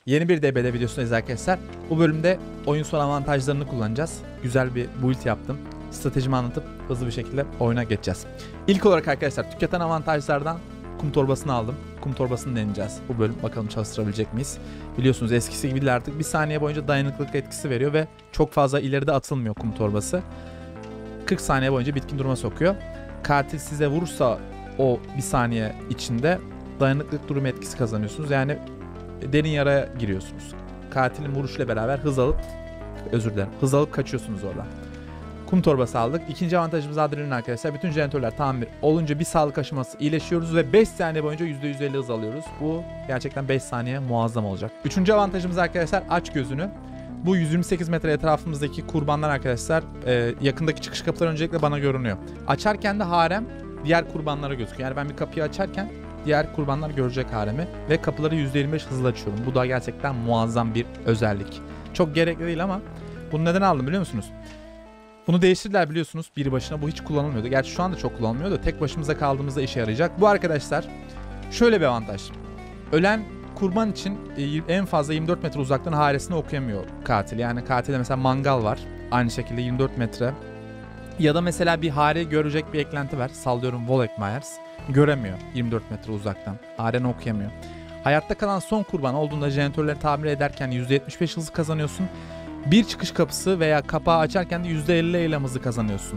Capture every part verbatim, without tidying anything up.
Yeni bir D B D videosundayız arkadaşlar. Bu bölümde oyun sonu avantajlarını kullanacağız. Güzel bir build yaptım. Stratejimi anlatıp hızlı bir şekilde oyuna geçeceğiz. İlk olarak arkadaşlar tüketen avantajlardan kum torbasını aldım. Kum torbasını deneyeceğiz. Bu bölüm bakalım çalıştırabilecek miyiz? Biliyorsunuz eskisi gibi değil artık. Bir saniye boyunca dayanıklılık etkisi veriyor ve çok fazla ileride atılmıyor kum torbası. kırk saniye boyunca bitkin duruma sokuyor. Katil size vurursa o bir saniye içinde dayanıklılık durum etkisi kazanıyorsunuz. Yani derin yaraya giriyorsunuz. Katilin vuruşuyla beraber hız alıp özür dilerim. Hız alıp kaçıyorsunuz oradan. Kum torbası aldık. İkinci avantajımız adrenalin arkadaşlar. Bütün jeneratörler tamir olunca bir sağlık aşaması iyileşiyoruz ve beş saniye boyunca yüzde yüz elli hız alıyoruz. Bu gerçekten beş saniye muazzam olacak. Üçüncü avantajımız arkadaşlar aç gözünü. Bu yüz yirmi sekiz metre etrafımızdaki kurbanlar arkadaşlar e, yakındaki çıkış kapılar öncelikle bana görünüyor. Açarken de harem diğer kurbanlara gözüküyor. Yani ben bir kapıyı açarken diğer kurbanlar görecek haremi ve kapıları yüzde yirmi beş hızla açıyorum. Bu da gerçekten muazzam bir özellik. Çok gerekli değil ama bunu neden aldım biliyor musunuz? Bunu değiştirdiler biliyorsunuz biri başına. Bu hiç kullanılmıyordu. Gerçi şu anda çok kullanılmıyordu. Tek başımıza kaldığımızda işe yarayacak. Bu arkadaşlar şöyle bir avantaj. Ölen kurban için en fazla yirmi dört metre uzaktan haresini okuyamıyor katil. Yani katilde mesela mangal var. Aynı şekilde yirmi dört metre. Ya da mesela bir hare görecek bir eklenti var. Sallıyorum Volek Myers. Göremiyor yirmi dört metre uzaktan. Hareni okuyamıyor. Hayatta kalan son kurban olduğunda jeneratörleri tamir ederken yüzde yetmiş beş hızı kazanıyorsun. Bir çıkış kapısı veya kapağı açarken de yüzde elli eylem hızı kazanıyorsun.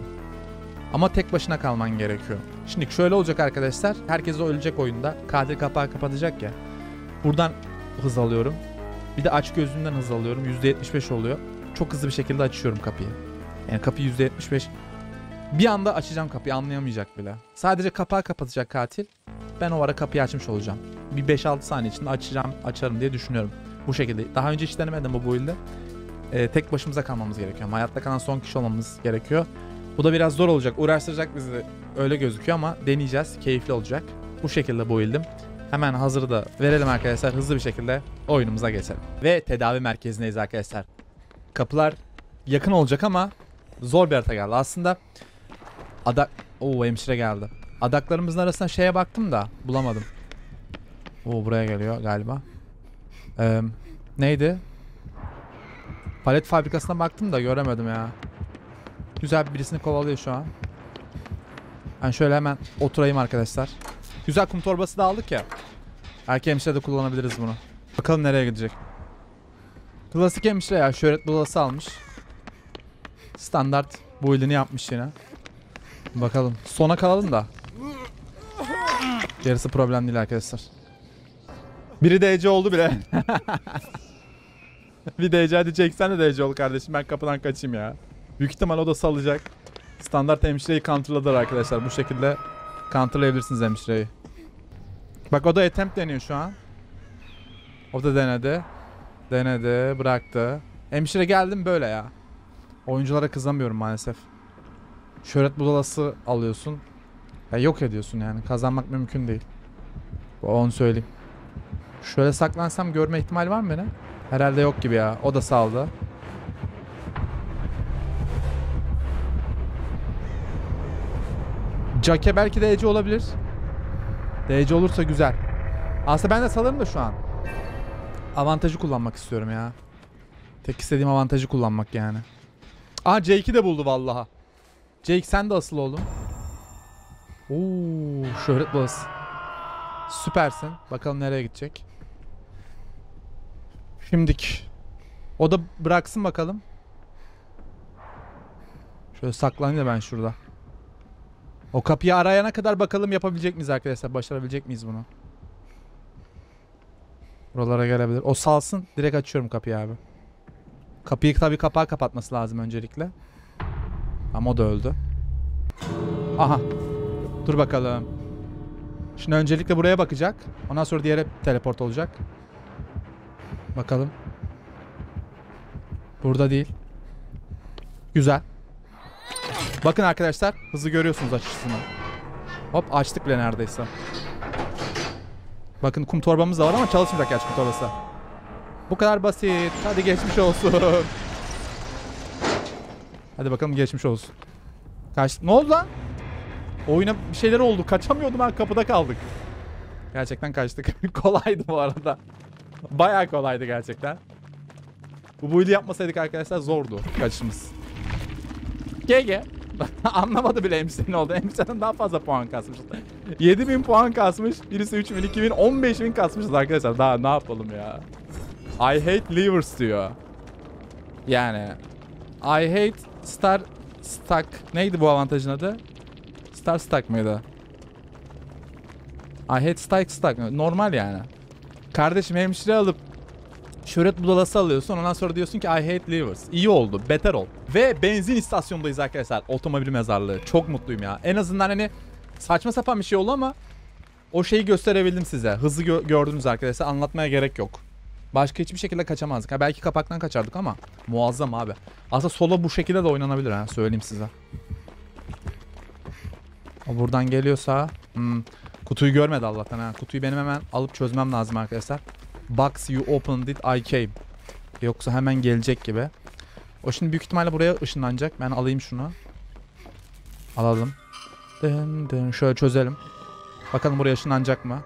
Ama tek başına kalman gerekiyor. Şimdi şöyle olacak arkadaşlar. Herkes ölecek oyunda. Katil kapağı kapatacak ya. Buradan hız alıyorum. Bir de aç gözünden hız alıyorum. yüzde yetmiş beş oluyor. Çok hızlı bir şekilde açıyorum kapıyı. Yani kapı yüzde yetmiş beş. Bir anda açacağım kapıyı, anlayamayacak bile. Sadece kapağı kapatacak katil. Ben o ara kapıyı açmış olacağım. Bir beş altı saniye içinde açacağım, açarım diye düşünüyorum. Bu şekilde. Daha önce hiç denemedim bu build'i. Ee, tek başımıza kalmamız gerekiyor. Hayatta kalan son kişi olmamız gerekiyor. Bu da biraz zor olacak. Uğraştıracak bizi. Öyle gözüküyor ama deneyeceğiz. Keyifli olacak. Bu şekilde build'im. Hemen hazırı da verelim arkadaşlar. Hızlı bir şekilde oyunumuza geçelim. Ve tedavi merkezindeyiz arkadaşlar. Kapılar yakın olacak ama zor bir harita geldi. Aslında adak... Oo, hemşire geldi. Adaklarımızın arasında şeye baktım da bulamadım. Oo, buraya geliyor galiba. Ee, neydi? Palet fabrikasına baktım da göremedim ya. Güzel birisini kovalıyor şu an. Ben şöyle hemen oturayım arkadaşlar. Güzel kum torbası da aldık ya. Erkek hemşire de kullanabiliriz bunu. Bakalım nereye gidecek. Klasik hemşire ya. Şöhret bulası almış. Standart build'ini yapmış yine. Bakalım. Sona kalalım da. Gerisi problem değil arkadaşlar. Biri D C oldu bile. Bir D C hadi çeksen de D C ol kardeşim. Ben kapıdan kaçayım ya. Büyük ihtimal o da salacak. Standart hemşireyi counterladılar arkadaşlar. Bu şekilde counterlayabilirsiniz hemşireyi. Bak o da attempt deniyor şu an. O da denedi. Denedi. Bıraktı. Hemşire geldim böyle ya. Oyunculara kızamıyorum maalesef. Şöhret budalası alıyorsun. Ya yok ediyorsun yani. Kazanmak mümkün değil. Onu söyleyeyim. Şöyle saklansam görme ihtimali var mı beni? Herhalde yok gibi ya. O da saldı. Jacke belki D C olabilir. D C olursa güzel. Aslında ben de salarım da şu an. Avantajı kullanmak istiyorum ya. Tek istediğim avantajı kullanmak yani. Aha Jake'i de buldu vallaha. Jake sen de asıl oldun. Oo, şöhret balası. Süpersin. Bakalım nereye gidecek. Şimdik. O da bıraksın bakalım. Şöyle saklanayım da ben şurada. O kapıyı arayana kadar bakalım yapabilecek miyiz arkadaşlar? Başarabilecek miyiz bunu? Buralara gelebilir. O salsın. Direkt açıyorum kapıyı abi. Kapıyı tabii kapağı kapatması lazım öncelikle. Ama o da öldü. Aha. Dur bakalım. Şimdi öncelikle buraya bakacak. Ondan sonra diğere teleport olacak. Bakalım. Burada değil. Güzel. Bakın arkadaşlar. Hızlı görüyorsunuz açısını. Hop açtık bile neredeyse. Bakın kum torbamız da var ama çalışmayacak gerçi kum torbası. Bu kadar basit. Hadi geçmiş olsun. Hadi bakalım geçmiş olsun. Kaç... Ne oldu lan? Oyuna bir şeyler oldu. Kaçamıyordum ben, kapıda kaldık. Gerçekten kaçtık. Kolaydı bu arada. Bayağı kolaydı gerçekten. Bu build'i yapmasaydık arkadaşlar zordu kaçışımız. G G. Anlamadı bile M C'nin oldu. M C'nin daha fazla puan kasmış. yedi bin puan kasmış. Birisi üç bin, iki bin, on beş bin kasmışız arkadaşlar. Daha ne yapalım ya. I hate levers diyor. Yani I hate star stack. Neydi bu avantajın adı? Star stack mıydı? I hate stack stack. Normal yani. Kardeşim hemşire alıp şöhret budalası alıyorsun. Ondan sonra diyorsun ki I hate levers. İyi oldu. Beter ol. Ve benzin istasyonundayız arkadaşlar. Otomobil mezarlığı. Çok mutluyum ya. En azından hani saçma sapan bir şey oldu ama o şeyi gösterebildim size. Hızı gö gördünüz arkadaşlar. Anlatmaya gerek yok. Başka hiçbir şekilde kaçamazdık. Ha, belki kapaktan kaçardık ama muazzam abi. Aslında solo bu şekilde de oynanabilir ha. Söyleyeyim size. O buradan geliyorsa hmm, kutuyu görmedi Allah'tan ha. Kutuyu benim hemen alıp çözmem lazım arkadaşlar. Box you opened it, I came. Yoksa hemen gelecek gibi. O şimdi büyük ihtimalle buraya ışınlanacak. Ben alayım şunu. Alalım. Dın dın. Şöyle çözelim. Bakalım buraya ışınlanacak mı?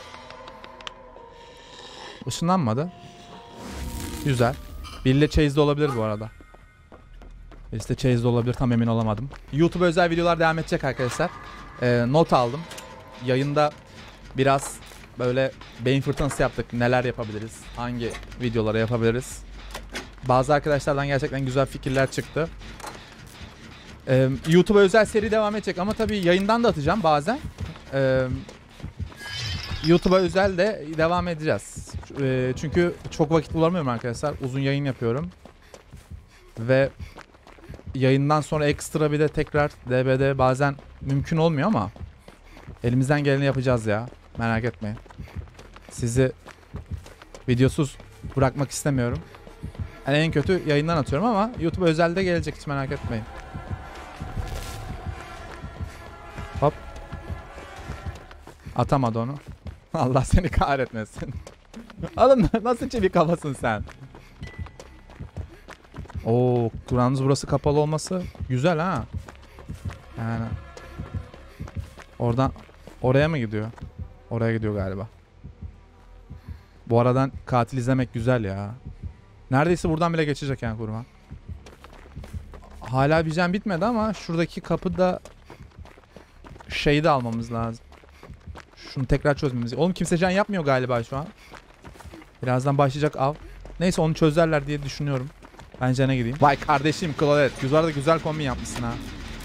Işınlanmadı. Güzel. Biriyle chase'de olabilir bu arada. Birisi de chase'de olabilir. Tam emin olamadım. YouTube özel videolar devam edecek arkadaşlar. Ee, not aldım. Yayında biraz böyle beyin fırtınası yaptık. Neler yapabiliriz? Hangi videoları yapabiliriz? Bazı arkadaşlardan gerçekten güzel fikirler çıktı. Ee, YouTube'a özel seri devam edecek ama tabii yayından da atacağım bazen. Ee, YouTube'a özel de devam edeceğiz. Ee, çünkü çok vakit bulamıyorum arkadaşlar. Uzun yayın yapıyorum. Ve yayından sonra ekstra bir de tekrar D B D bazen mümkün olmuyor ama elimizden geleni yapacağız ya. Merak etmeyin. Sizi videosuz bırakmak istemiyorum. Yani en kötü yayından atıyorum ama YouTube özelde gelecek, hiç merak etmeyin. Hop. Atamadı onu. Allah seni kahretmesin. Oğlum nasıl çevik kafasın sen? Oo, Kur'an'ınız burası kapalı olması güzel ha. Yani oradan oraya mı gidiyor? Oraya gidiyor galiba. Bu aradan katil izlemek güzel ya. Neredeyse buradan bile geçecek yani kurban. Hala bir can bitmedi ama şuradaki kapıda şeyi de almamız lazım. Şunu tekrar çözmemiz. Oğlum kimse can yapmıyor galiba şu an. Birazdan başlayacak av. Neyse onu çözerler diye düşünüyorum. Ben cana gideyim. Vay kardeşim Claudette. Güzel de güzel kombin yapmışsın ha.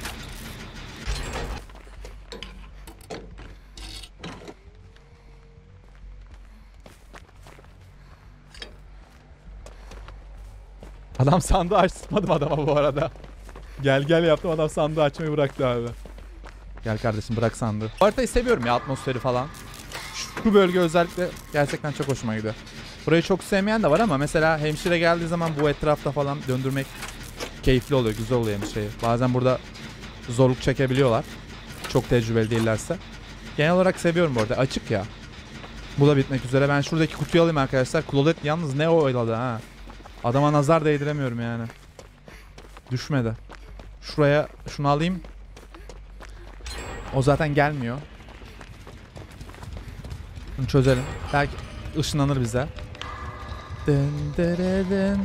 Adam sandığı açmadım adama bu arada. Gel gel yaptım, adam sandığı açmayı bıraktı abi. Gel kardeşim bırak sandığı. Bu haritayı seviyorum ya, atmosferi falan. Şu bölge özellikle gerçekten çok hoşuma gidiyor. Burayı çok sevmeyen de var ama mesela hemşire geldiği zaman bu etrafta falan döndürmek keyifli oluyor, güzel oluyor hemşireyi. Bazen burada zorluk çekebiliyorlar. Çok tecrübeli değillerse. Genel olarak seviyorum bu arada. Açık ya. Bu da bitmek üzere. Ben şuradaki kutuyu alayım arkadaşlar. Claudette yalnız ne oyladı ha. Adama nazar değdiremiyorum yani. Düşmedi. Şuraya şunu alayım. O zaten gelmiyor. Bunu çözelim. Belki ışınlanır bize. Dın dın dın.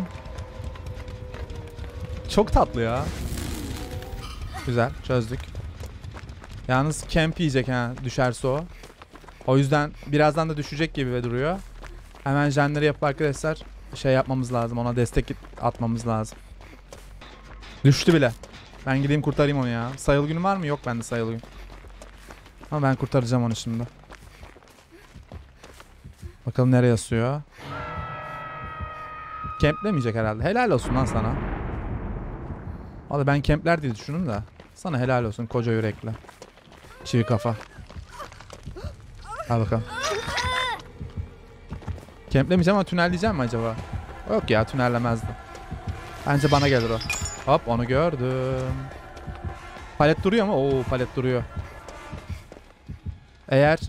Çok tatlı ya. Güzel, çözdük. Yalnız camp yiyecek ha, düşerse o. O yüzden birazdan da düşecek gibi duruyor. Hemen jenleri yapıp arkadaşlar şey yapmamız lazım, ona destek atmamız lazım. Düştü bile. Ben gideyim kurtarayım onu ya. Sayılı günüm var mı? Yok bende sayılı gün. Ama ben kurtaracağım onu şimdi. Bakalım nereye asıyor. Camplemeyecek herhalde. Helal olsun lan sana. Vallahi ben campler diye düşündüm de. Sana helal olsun koca yürekli. Çivi kafa. Al bakalım. Camplemeyeceğim ama tünelleyeceğim mi acaba? Yok ya, tünellemezdi. Bence bana gelir o. Hop, onu gördüm. Palet duruyor mu? Oo, palet duruyor. Eğer...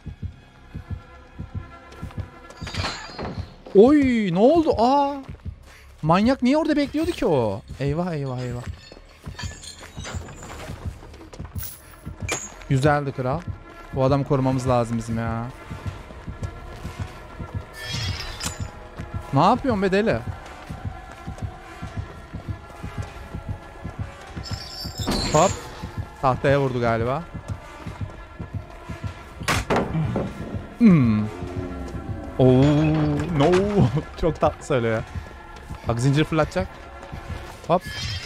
Oy, ne oldu? Aa! Manyak niye orada bekliyordu ki o? Eyvah eyvah eyvah. Güzeldi kral. Bu adamı korumamız lazım bizim ya. Ne yapıyorsun be deli? Hop. Tahtaya vurdu galiba. Hmm. Oo, no. Çok tatlı söylüyor. Bak zincir fırlatacak. Hop.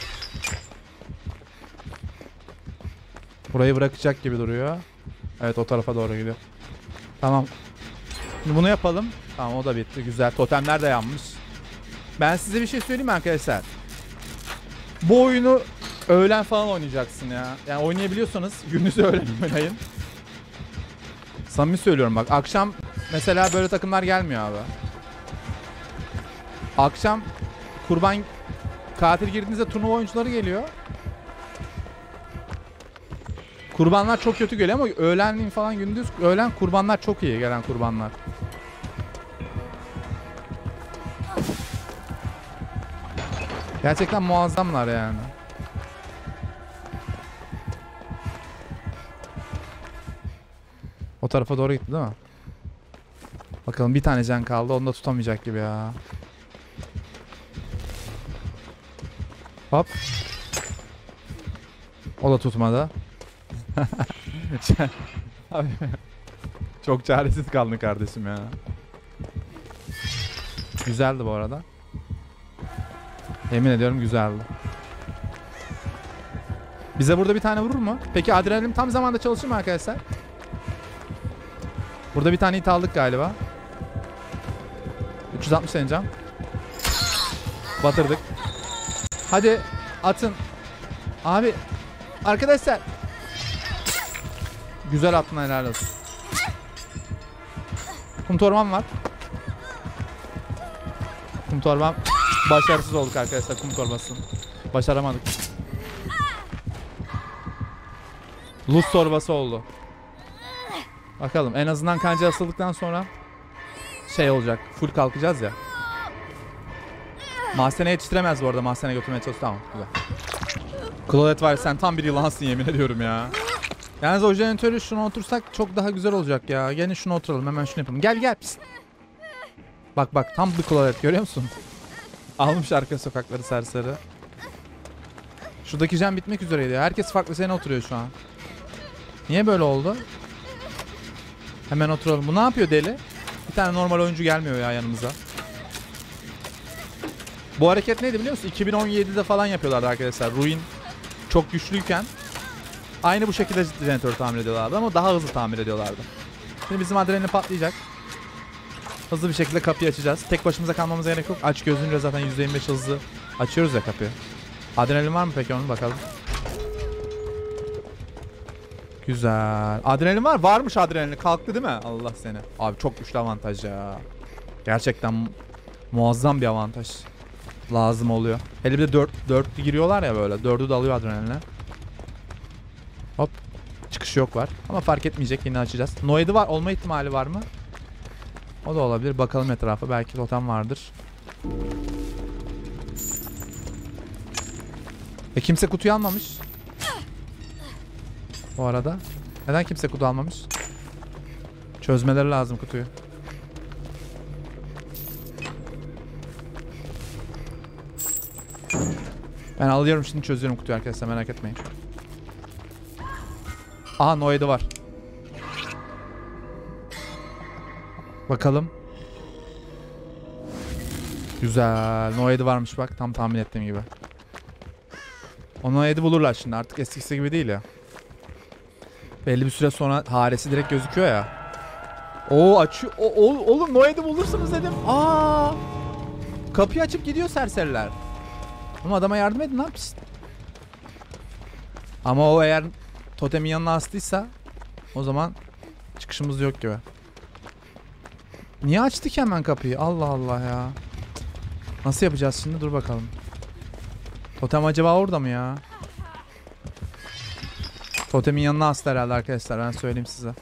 Burayı bırakacak gibi duruyor. Evet, o tarafa doğru gidiyor. Tamam. Şimdi bunu yapalım. Tamam, o da bitti. Güzel. Totemler de yanmış. Ben size bir şey söyleyeyim mi arkadaşlar? Bu oyunu öğlen falan oynayacaksın ya. Yani oynayabiliyorsanız gündüzü öğlen oynayın. Samimi söylüyorum bak. Akşam mesela böyle takımlar gelmiyor abi. Akşam kurban katil girdiğinizde turnuva oyuncuları geliyor. Kurbanlar çok kötü geliyor ama öğlenliğin falan gündüz öğlen kurbanlar çok iyi gelen kurbanlar. Gerçekten muazzamlar yani. O tarafa doğru gitti değil mi? Bakalım, bir tane can kaldı. Onu da tutamayacak gibi ya. Hop. O da tutmadı. Abi, çok çaresiz kaldın kardeşim ya. Güzeldi bu arada. Yemin ediyorum güzeldi. Bize burada bir tane vurur mu? Peki adrenalin tam zamanda çalışır mı arkadaşlar? Burada bir tane hit aldık galiba. üç yüz altmış tane can. Batırdık. Hadi atın. Abi arkadaşlar. Güzel attın, helal olsun. Kum torbam var. Kum torbam. Başarısız olduk arkadaşlar kum torbasını. Başaramadık. Luz torbası oldu. Bakalım, en azından kanca asıldıktan sonra şey olacak. Full kalkacağız ya. Mahzene yetiştiremez bu arada. Mahzene götürmeye çalışıyor. Tamam, güzel. Claudette var, sen tam bir yılansın yemin ediyorum ya. Yalnız o jeneratörü şuna otursak çok daha güzel olacak ya. Gelin şuna oturalım, hemen şunu yapalım. Gel gel. Pist. Bak bak, tam bir Claudette, görüyor musun? Almış arka sokakları serseri. Şuradaki jam bitmek üzereydi. Herkes farklı sene oturuyor şu an. Niye böyle oldu? Hemen oturalım. Bu ne yapıyor deli? Bir tane normal oyuncu gelmiyor ya yanımıza. Bu hareket neydi biliyor musun? iki bin on yedide falan yapıyorlardı arkadaşlar. Ruin çok güçlüyken aynı bu şekilde jeneratör tamir ediyorlardı ama daha hızlı tamir ediyorlardı. Şimdi bizim adrenalin patlayacak. Hızlı bir şekilde kapıyı açacağız. Tek başımıza kalmamıza gerek yok. Aç gözünle zaten yüzde yirmi beş hızlı açıyoruz ya kapıyı. Adrenalin var mı peki, onu bakalım. Güzel. Adrenalin var. Varmış adrenalin. Kalktı değil mi? Allah seni. Abi çok güçlü avantaj ya. Gerçekten muazzam bir avantaj. Lazım oluyor. Hele bir de dört, dörtlü giriyorlar ya böyle. Dördü de alıyor adrenaline. Hop. Çıkış yok var. Ama fark etmeyecek. Yine açacağız. Noed'i var. Olma ihtimali var mı? O da olabilir. Bakalım etrafa. Belki totem vardır. E kimse kutuyu almamış. Bu arada. Neden kimse kutu almamış? Çözmeleri lazım kutuyu. Ben alıyorum şimdi, çözüyorum kutuyu arkadaşlar, merak etmeyin. Aha, Noed'i var. Bakalım. Güzel. Noed'i varmış bak, tam tahmin ettiğim gibi. O Noed'i bulurlar şimdi, artık eskisi gibi değil ya. Belli bir süre sonra haresi direkt gözüküyor ya. Oo açıyor. O, o, oğlum Noed'i bulursunuz dedim. Aa! Kapıyı açıp gidiyor serseriler. Ama adama yardım edin, ne yapsın? Ama o eğer totemin yanına astıysa o zaman çıkışımız yok gibi. Niye açtık hemen kapıyı? Allah Allah ya. Nasıl yapacağız şimdi? Dur bakalım. Totem acaba orada mı ya? Totemin yanına astı herhalde arkadaşlar. Ben söyleyeyim size.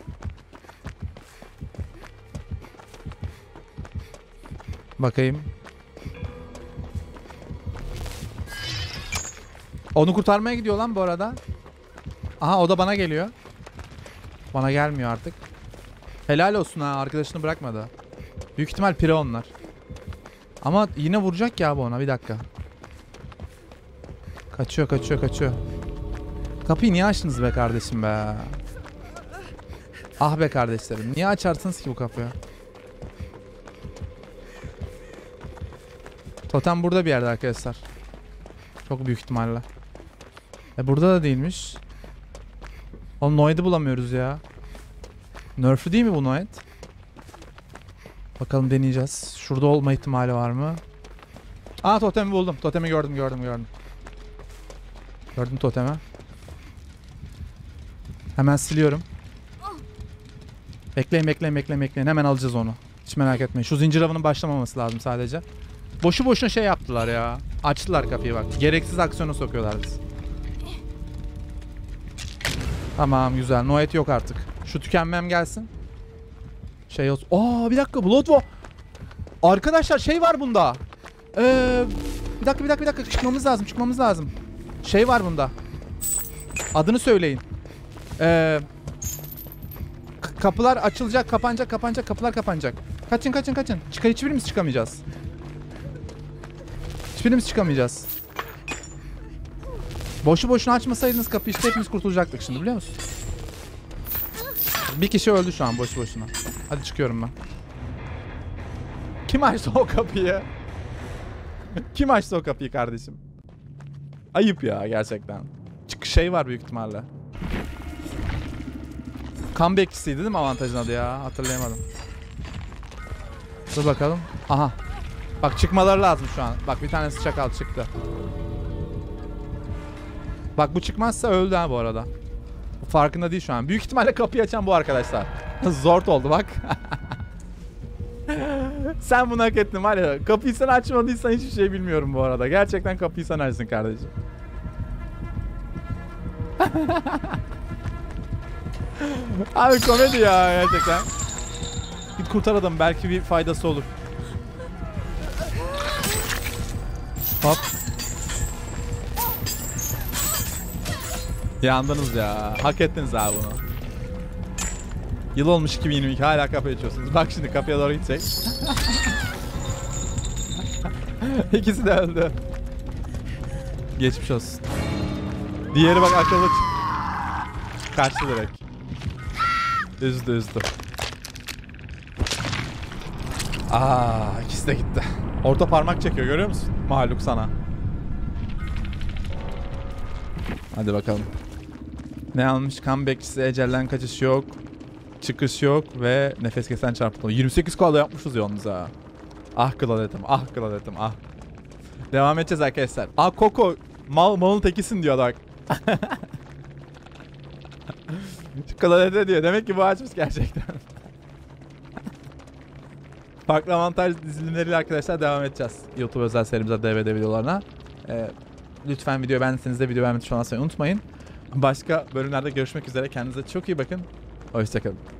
Bakayım. Onu kurtarmaya gidiyor lan bu arada. Aha, o da bana geliyor. Bana gelmiyor artık. Helal olsun ha, arkadaşını bırakmadı. Büyük ihtimal pire onlar. Ama yine vuracak ya bu ona, bir dakika. Kaçıyor kaçıyor kaçıyor. Kapıyı niye açtınız be kardeşim be? Ah be kardeşlerim, niye açarsınız ki bu kapıyı? Totem burada bir yerde arkadaşlar. Çok büyük ihtimalle. E burada da değilmiş. Oğlum Noid'i bulamıyoruz ya. Nerf'lü değil mi bu Noid? Bakalım, deneyeceğiz. Şurada olma ihtimali var mı? Aa, totemi buldum. Totemi gördüm gördüm gördüm. Gördüm totemi. Hemen siliyorum. Bekleyin bekleyin bekleyin bekleyin. Hemen alacağız onu. Hiç merak etmeyin. Şu zincir avının başlamaması lazım sadece. Boşu boşuna şey yaptılar ya. Açtılar kapıyı bak. Gereksiz aksiyona sokuyorlar biz. Tamam, güzel. Noet yok artık. Şu tükenmem gelsin. Şey olsun. Aa, bir dakika. Blood War. Arkadaşlar şey var bunda. Ee, bir dakika bir dakika bir dakika. Çıkmamız lazım. Çıkmamız lazım. Şey var bunda. Adını söyleyin. Ee, kapılar açılacak, kapanacak, kapanacak, kapılar kapanacak. Kaçın kaçın kaçın. Çık, hiçbirimiz çıkamayacağız. Hiçbirimiz çıkamayacağız. Boşu boşuna açmasaydınız kapıyı, işte hepimiz kurtulacaktık şimdi, biliyor musun? Bir kişi öldü şu an boşu boşuna. Hadi çıkıyorum ben. Kim açtı o kapıyı? Kim açtı o kapıyı kardeşim? Ayıp ya gerçekten. Çıkış şey var büyük ihtimalle. Comeback'çisiydi değil mi avantajın adı ya? Hatırlayamadım. Dur bakalım. Aha. Bak çıkmaları lazım şu an. Bak bir tanesi çakal çıktı. Bak bu çıkmazsa öldü ha bu arada. Farkında değil şu an. Büyük ihtimalle kapıyı açan bu arkadaşlar. Zor oldu bak. Sen bunu hak ettin var ya. Kapıyı sen açmadıysan hiçbir şey bilmiyorum bu arada. Gerçekten kapıyı sen açsın kardeşim. Abi komedi ya gerçekten. Git kurtar adamı, belki bir faydası olur. Hop. Yandınız ya. Hak ettiniz abi bunu. Yıl olmuş iki bin yirmi iki, hala kapıyı açıyorsunuz. Bak şimdi kapıya doğru gidecek. İkisi de öldü. Geçmiş olsun. Diğeri bak akıllı. Kaçtı direkt. Üzdü üzdü. Aa, ikisi de gitti. Orta parmak çekiyor, görüyor musun? Mahluk sana. Hadi bakalım. Ne almış? Comeback'çisi, ecelden kaçış yok. Çıkış yok ve nefes kesen çarpıtma. yirmi sekiz koala yapmışız yalnız ha. Ah kladetim, ah kladetim, ah. Devam edeceğiz arkadaşlar. Ah Koko, mal, malın tekisin diyor bak. Kladete diyor. Demek ki bu açmış gerçekten. Farklı avantaj dizilimleriyle arkadaşlar devam edeceğiz. YouTube özel serimize, D V D videolarına. Ee, lütfen video beğendiyseniz de video beğenmeyi unutmayın. Başka bölümlerde görüşmek üzere. Kendinize çok iyi bakın. Hoşçakalın.